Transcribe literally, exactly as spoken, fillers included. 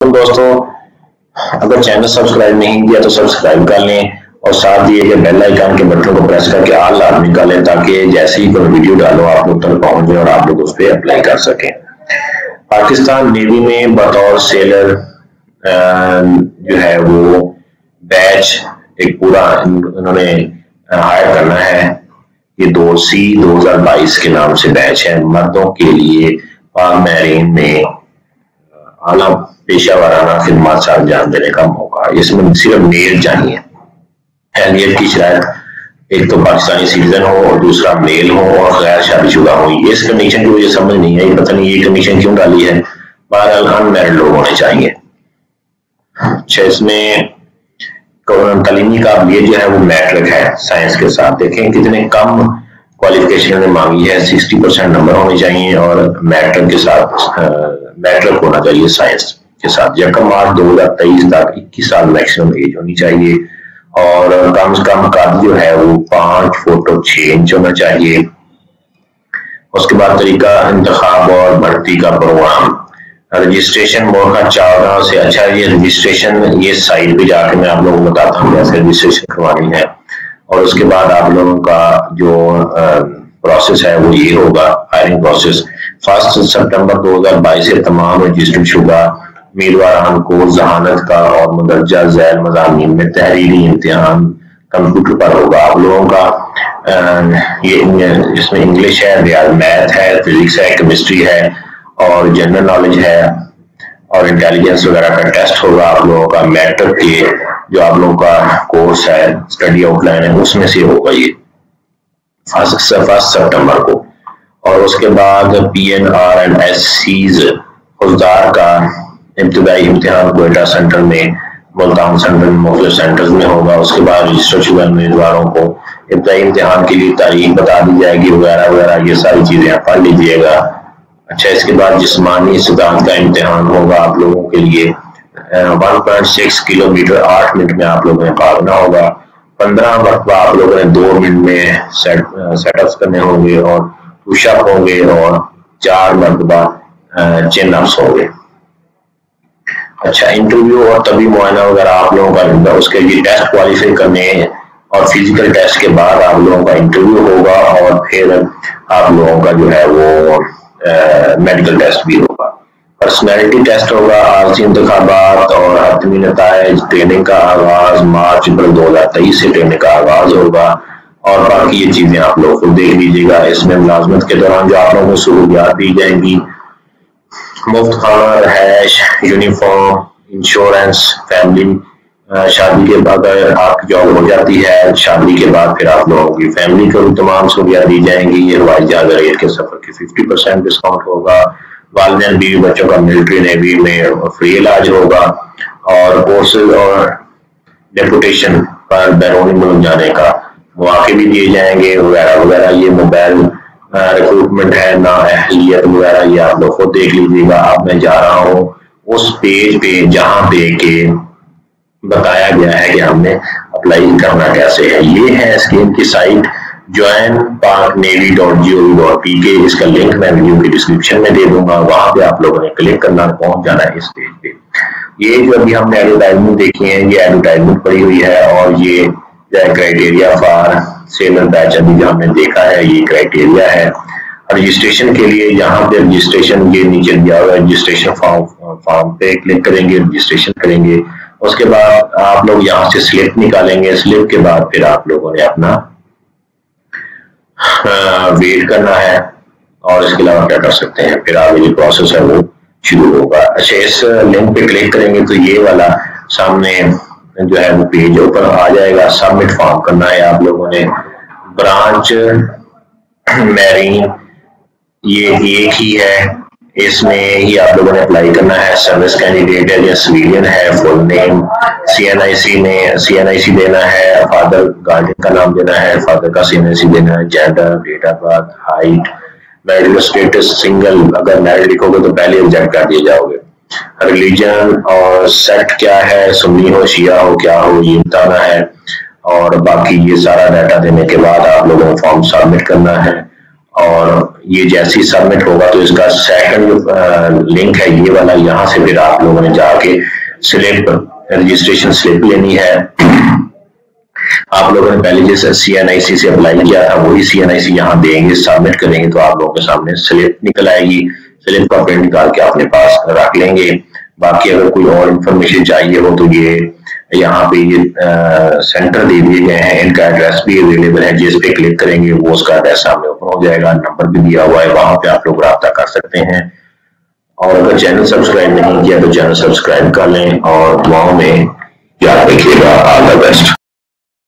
दोस्तों, अगर channel subscribe नहीं किया तो सब्सक्राइब कर लें और साथ दिए गए बेल आइकन के बटन को प्रेस करके ऑल लाजमी कर लें ताकि जैसे ही कोई वीडियो डालो आप लोग तक पहुंच जाए और आप लोग उस पर अप्लाई कर सकें। पाकिस्तान नेवी में बतौर सेलर जो है वो बैच एक पूरा उन्होंने हायर करना है। ये दो सी दो हजार बाईस के नाम से बैच है। मर्दों के लिए पाक मैरीन में आला पेशा वाराना खिदमत से अंजाम देने का मौका। इसमें सिर्फ मेल चाहिए। अहलियत की शराइत एक तो पाकिस्तानी सिटीजन हो और दूसरा मेल हो और गैर शादीशुदा हो। ये इस कंडीशन की मुझे समझ नहीं आई, पता नहीं ये कंडीशन क्यों डाली है। बहरहाल अनमैरिड लोग होने चाहिए। अच्छा, इसमें तालीमी काबिलियत जो है वो मैट्रिक है साइंस के साथ। देखें कितने कम क्वालिफिकेशन ने मांगी है। सिक्सटी परसेंट नंबर होने चाहिए और मैट्रिक के साथ मैट्रिक होना चाहिए साइंस के साथ। यकम मार्च दो हजार तेईस तक इक्कीस साल मैक्सिमम एज होनी चाहिए और कम से कम कद जो है वो पांच फुट और छह इंच होना चाहिए। उसके बाद तरीका इंतखाब और भर्ती का प्रोग्राम। रजिस्ट्रेशन मौका चौदह से अच्छा ये रजिस्ट्रेशन ये साइट पे जाके मैं आप लोगों को बताता हूँ कैसे रजिस्ट्रेशन करवानी है। और उसके बाद आप लोगों का जो प्रोसेस है वो ये होगा हायरिंग प्रोसेस। फर्स्ट सितंबर दो हजार बाईस से तमाम रजिस्टर्ड शुदा उम्मीदवारान को जहानत का और मुदर्जा झैल मज़ामीन में तहरीरी इम्तिहान कंप्यूटर पर होगा। आप लोगों का ये इसमें इंग्लिश है, रियाज मैथ है, फिजिक्स है, केमिस्ट्री है और जनरल नॉलेज है और इंटेलिजेंस वगैरह का टेस्ट होगा। आप लोगों का मैट्रिक के जो आप लोगों का कोर्स है स्टडी आउटलाइन है उसमें से होगा ये फर्स्ट फर्स्ट सितंबर को। और उसके बाद P N R and S सीज फौजदार का इब्तदाई इम्तिहान कोयटा सेंटर में, मुल्तान सेंटर में, मुख्तलिफ सेंटर्स में होगा। उसके बाद रजिस्टर्ड शुदा उम्मीदवारों को इब्तदाई इम्तिहान के लिए तारीख बता दी जाएगी वगैरह वगैरह। ये सारी चीजें आप पढ़ लीजिएगा। अच्छा, इसके बाद जिस्मानी इस्तिताअत का इम्तिहान होगा आप लोगों के लिए। वन पॉइंट सिक्स किलोमीटर आठ मिनट में आप लोगों ने भागना होगा। पंद्रह मरतबा आप लोगों ने दो मिनट में सेट सेटअप्स करने होंगे और पुशअप होंगे और चार मरतबा चिन अप्स होंगे। अच्छा, इंटरव्यू और तभी मुआयना वगैरह आप लोगों का उसके लिए टेस्ट क्वालिफाई करने और फिजिकल टेस्ट के बाद आप लोगों का इंटरव्यू होगा और फिर आप लोगों का जो है वो मेडिकल टेस्ट भी होगा। पर्सनैलिटी टेस्ट होगा। आरजी इंतखाबात और हतमी नताइज। ट्रेनिंग का आगाज मार्च अप्रैल दो हजार तेईस से ट्रेनिंग का आगाज होगा और बाकी ये चीजें आप लोग खुद देख लीजिएगा। इसमें मुलाजमत के दौरान जो आप लोगों को सहूलियात दी जाएंगी, मुफ्त खाना, रहायश, यूनिफॉर्म, इंश्योरेंस, फैमिली, शादी के बाद अगर आपकी जॉब हो जाती है शादी के बाद फिर आप लोगों की फैमिली को भी तमाम सहूलियात दी जाएंगी। ये हवाई जहाज रेट के सफर की फिफ्टी परसेंट डिस्काउंट होगा। वालिदैन बीवी बच्चों का मिलिट्री नेवी में फ्री इलाज होगा और कोर्सेज और डेपुटेशन पर बैरूनी मुल्क जाने का मौके भी दिए जाएंगे वगैरह वगैरह। ये मोबाइल रिक्रूटमेंट है ना अहलियत वगैरह ये आप लोग खुद देख लीजिएगा। अब मैं जा रहा हूँ उस पेज पे जहाँ पे के बताया गया है कि हमने अप्लाई करना कैसे है। ये है स्कीम की site join Pak navy dot G O V dot P K. इसका लिंक मैं वीडियो की डिस्क्रिप्शन में दे दूंगा। वहां पे आप लोगों ने क्लिक करना, पहुंच जाना है इस पेज पे। ये जो अभी हमने एडवर्टाइजमेंट देखी है ये एडवर्टाइजमेंट पड़ी हुई है और ये क्राइटेरिया फॉर सेलर बैच अभी जो हमने देखा है ये क्राइटेरिया है। रजिस्ट्रेशन के लिए यहाँ पे रजिस्ट्रेशन ये नीचे दिया हुआ है। रजिस्ट्रेशन फॉर्म फॉर्म पे क्लिक करेंगे, रजिस्ट्रेशन करेंगे। उसके बाद आप लोग यहाँ से स्लिप निकालेंगे। स्लिप के बाद फिर आप लोगों ने अपना वेट करना है और इसके अलावा क्या कर सकते हैं फिर आगे जो प्रोसेस है वो शुरू होगा। अच्छा, इस लिंक पे क्लिक करेंगे तो ये वाला सामने जो है वो पेज ऊपर आ जाएगा। सबमिट फॉर्म करना है आप लोगों ने। ब्रांच मैरीन ये एक ही है, इसमें ही आप लोगों ने अप्लाई करना है। सर्विस कैंडिडेट है या सिविलियन है, फुल नेम, सीएनआईसी में सीएनआईसी देना है, फादर गार्डियन का नाम देना है, फादर का सीएनआईसी देना है, gender, date of birth, height, marital status single. अगर मैरिड लिखोगे तो पहले रिजेक्ट कर दिए जाओगे। रिलीजन और सेक्ट क्या है, सुन्नी हो, शिया हो, क्या हो ये बताना है। और बाकी ये सारा डाटा देने के बाद आप लोगों को फॉर्म सबमिट करना है और ये जैसे ही सबमिट होगा तो इसका सेकंड लिंक है ये वाला, यहाँ से फिर आप लोगों ने जाके स्लिप रजिस्ट्रेशन स्लिप लेनी है। आप लोगों ने पहले जैसे सी एन आई सी से अप्लाई किया था वही सी एन आई सी यहाँ देंगे, सबमिट करेंगे तो आप लोगों के सामने स्लिप निकल आएगी। स्लिप का प्रिंट निकाल के अपने पास रख लेंगे। बाकी अगर कोई और इंफॉर्मेशन चाहिए हो तो ये यहाँ पे ये आ, सेंटर दे दिए गए हैं, इनका एड्रेस भी अवेलेबल है, जिस पे क्लिक करेंगे वो उसका एड्रेस सामने ओपन हो जाएगा, नंबर भी दिया हुआ है, वहां पे आप लोग राब्ता कर सकते हैं। और अगर चैनल सब्सक्राइब नहीं किया तो चैनल सब्सक्राइब कर लें और दुआओं में याद रखिएगा। All the best.